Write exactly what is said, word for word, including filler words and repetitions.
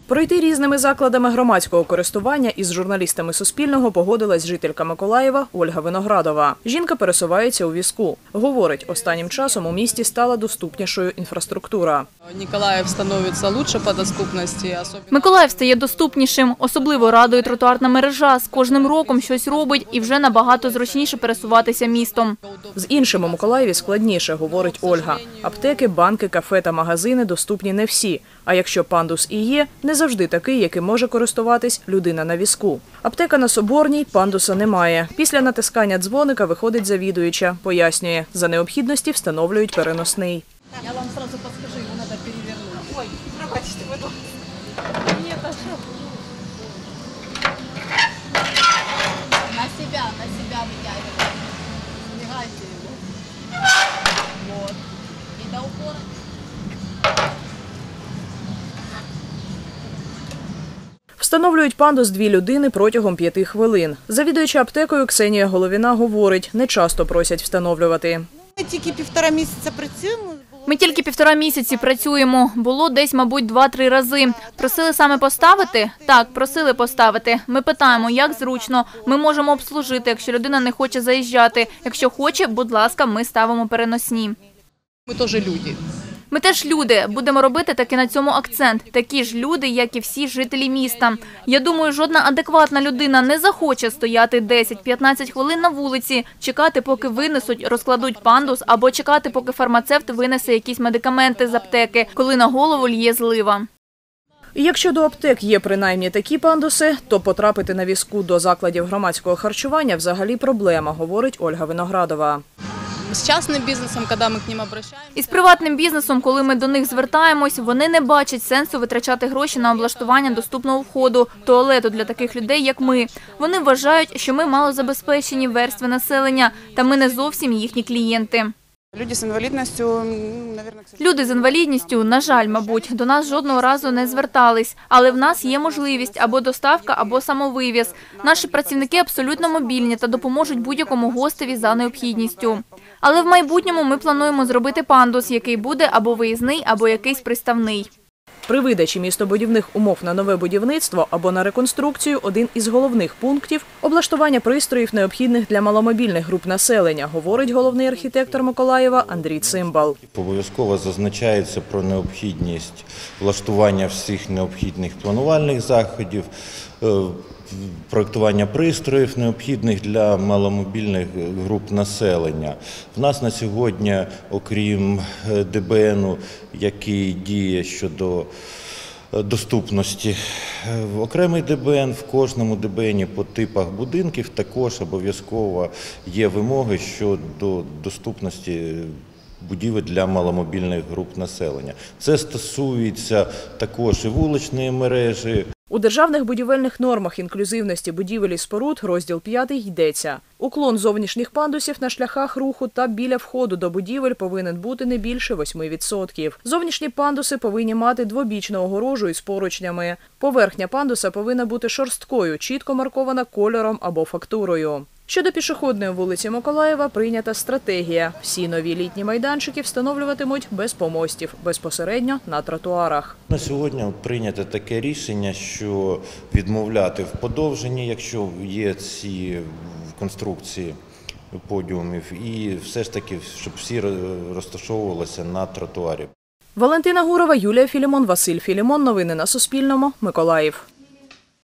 Пройти різними закладами громадського користування із журналістами Суспільного погодилась жителька Миколаєва Ольга Виноградова. Жінка пересувається у візку. Говорить, останнім часом у місті стала доступнішою інфраструктура. Миколаїв становиться краще по доступності. Миколаїв стає доступнішим. Особливо радує тротуарна мережа. З кожним роком щось робить і вже набагато зручніше пересуватися містом. З іншим у Миколаєві складніше, говорить Ольга. Аптеки, банки, кафе та магазини доступні не всі. А якщо пандус і є, не завжди такий, яким може користуватись людина на візку. Аптека на Соборній, пандуса немає. Після натискання дзвоника виходить завідуюча. Пояснює, за необхідності встановлюють переносний. Я вам одразу підскажу, його треба перевернути. Ой, пробачте, ви тут. Ні, та що? На себя, на себя вытягивай. Сдвигайте его. Вот. И до упора. Встановлюють пандус дві людини протягом п'яти хвилин. Завідуюча аптекою Ксенія Головіна говорить, не часто просять встановлювати. Ми тільки півтора місяця працюємо. Ми тільки півтора місяці працюємо. Було десь, мабуть, два-три рази. Просили саме поставити? Так, просили поставити. Ми питаємо, як зручно. Ми можемо обслужити, якщо людина не хоче заїжджати. Якщо хоче, будь ласка, ми ставимо переносні. Ми теж люди. Ми теж люди. Будемо робити таки на цьому акцент. Такі ж люди, як і всі жителі міста. Я думаю, жодна адекватна людина не захоче стояти десять-п'ятнадцять хвилин на вулиці, чекати, поки винесуть, розкладуть пандус, або чекати, поки фармацевт винесе якісь медикаменти з аптеки, коли на голову лє злива. І якщо до аптек є принаймні такі пандуси, то потрапити на візку до закладів громадського харчування взагалі проблема, говорить Ольга Виноградова. З частним бізнесом, коли ми к ним обращаємося. Із приватним бізнесом, коли ми до них звертаємось, вони не бачать сенсу витрачати гроші на облаштування доступного входу, туалету для таких людей, як ми. Вони вважають, що ми малозабезпечені верстви населення, та ми не зовсім їхні клієнти. Люди з інвалідністю, Люди з інвалідністю, на жаль, мабуть, до нас жодного разу не звертались. Але в нас є можливість або доставка, або самовивіз. Наші працівники абсолютно мобільні та допоможуть будь-якому гостеві за необхідністю. Але в майбутньому ми плануємо зробити пандус, який буде або виїзний, або якийсь приставний. При видачі містобудівних умов на нове будівництво або на реконструкцію – один із головних пунктів – облаштування пристроїв, необхідних для маломобільних груп населення, говорить головний архітектор Миколаєва Андрій Цимбал. Обов'язково зазначається про необхідність влаштування всіх необхідних планувальних заходів, проєктування пристроїв, необхідних для маломобільних груп населення. В нас на сьогодні, окрім Д Б Н, який діє щодо доступності, окремий Д Б Н, в кожному Д Б Н по типах будинків також обов'язково є вимоги щодо доступності будівель для маломобільних груп населення. Це стосується також і вуличної мережі. У державних будівельних нормах інклюзивності будівель і споруд, розділ п'ятий, йдеться. Уклон зовнішніх пандусів на шляхах руху та біля входу до будівель повинен бути не більше восьми відсотків. Зовнішні пандуси повинні мати двобічну огорожу із поручнями. Поверхня пандуса повинна бути шорсткою, чітко маркована кольором або фактурою. Щодо пішохідної вулиці Миколаєва прийнята стратегія. Всі нові літні майданчики встановлюватимуть без помостів, безпосередньо на тротуарах. На сьогодні прийнято таке рішення, що відмовляти в подовженні, якщо є ці конструкції подіумів, і все ж таки, щоб всі розташовувалися на тротуарі. Валентина Гурова, Юлія Філімон, Василь Філімон. Новини на Суспільному. Миколаїв.